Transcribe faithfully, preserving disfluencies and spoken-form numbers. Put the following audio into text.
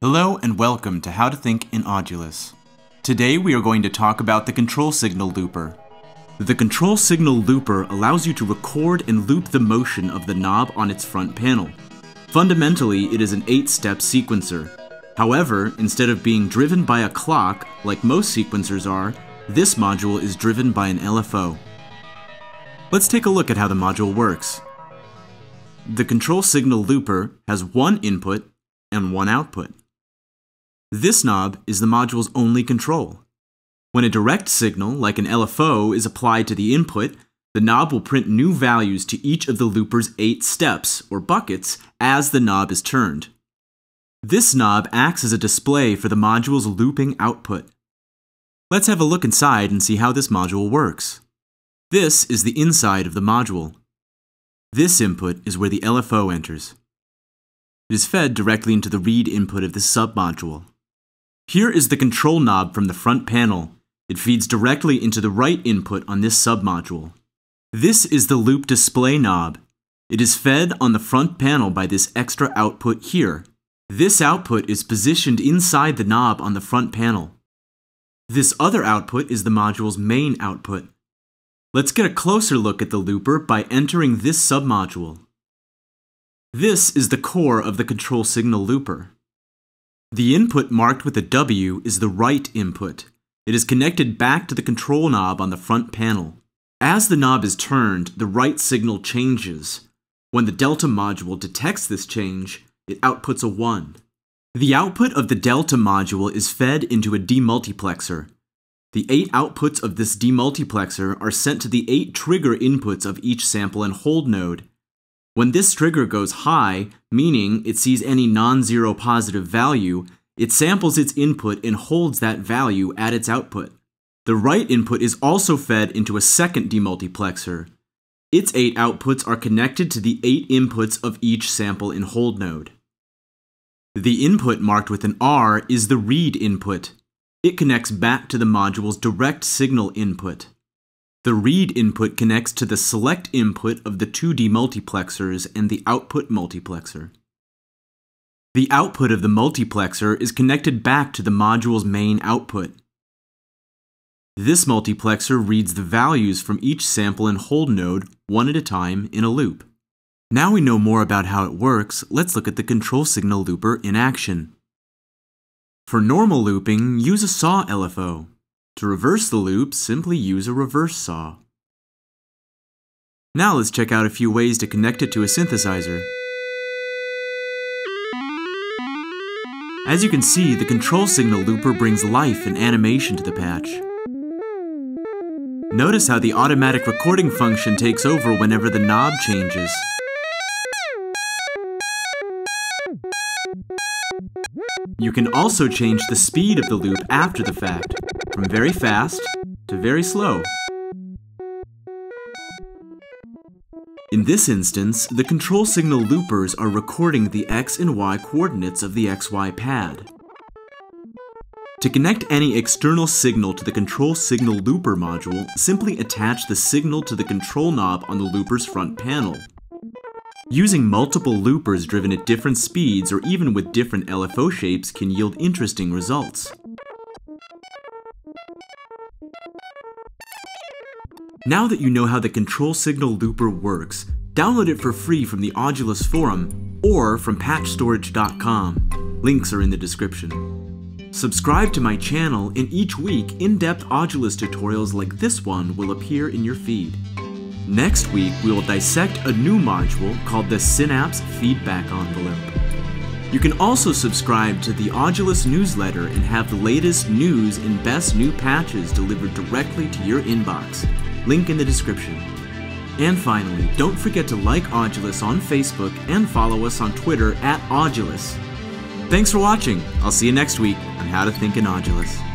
Hello and welcome to How to Think in Audulus. Today we are going to talk about the control signal looper. The control signal looper allows you to record and loop the motion of the knob on its front panel. Fundamentally, it is an eight-step sequencer. However, instead of being driven by a clock, like most sequencers are, this module is driven by an L F O. Let's take a look at how the module works. The control signal looper has one input and one output. This knob is the module's only control. When a direct signal, like an L F O, is applied to the input, the knob will print new values to each of the looper's eight steps, or buckets, as the knob is turned. This knob acts as a display for the module's looping output. Let's have a look inside and see how this module works. This is the inside of the module. This input is where the L F O enters. It is fed directly into the read input of the submodule. Here is the control knob from the front panel. It feeds directly into the right input on this submodule. This is the loop display knob. It is fed on the front panel by this extra output here. This output is positioned inside the knob on the front panel. This other output is the module's main output. Let's get a closer look at the looper by entering this submodule. This is the core of the control signal looper. The input marked with a W is the right input. It is connected back to the control knob on the front panel. As the knob is turned, the right signal changes. When the delta module detects this change, it outputs a one. The output of the delta module is fed into a demultiplexer. The eight outputs of this demultiplexer are sent to the eight trigger inputs of each sample and hold node. When this trigger goes high, meaning it sees any non-zero positive value, it samples its input and holds that value at its output. The right input is also fed into a second demultiplexer. Its eight outputs are connected to the eight inputs of each sample and hold node. The input marked with an R is the read input. It connects back to the module's direct signal input. The read input connects to the select input of the two demultiplexers and the output multiplexer. The output of the multiplexer is connected back to the module's main output. This multiplexer reads the values from each sample and hold node one at a time in a loop. Now we know more about how it works, let's look at the control signal looper in action. For normal looping, use a saw L F O. To reverse the loop, simply use a reverse saw. Now let's check out a few ways to connect it to a synthesizer. As you can see, the control signal looper brings life and animation to the patch. Notice how the automatic recording function takes over whenever the knob changes. You can also change the speed of the loop after the fact, from very fast to very slow. In this instance, the control signal loopers are recording the X and Y coordinates of the X Y pad. To connect any external signal to the control signal looper module, simply attach the signal to the control knob on the looper's front panel. Using multiple loopers driven at different speeds or even with different L F O shapes can yield interesting results. Now that you know how the control signal looper works, download it for free from the Audulus forum or from patch storage dot com. Links are in the description. Subscribe to my channel, and each week in-depth Audulus tutorials like this one will appear in your feed. Next week, we will dissect a new module called the Synapse Feedback Envelope. You can also subscribe to the Audulus Newsletter and have the latest news and best new patches delivered directly to your inbox. Link in the description. And finally, don't forget to like Audulus on Facebook and follow us on Twitter at Audulus. Thanks for watching. I'll see you next week on How to Think in Audulus.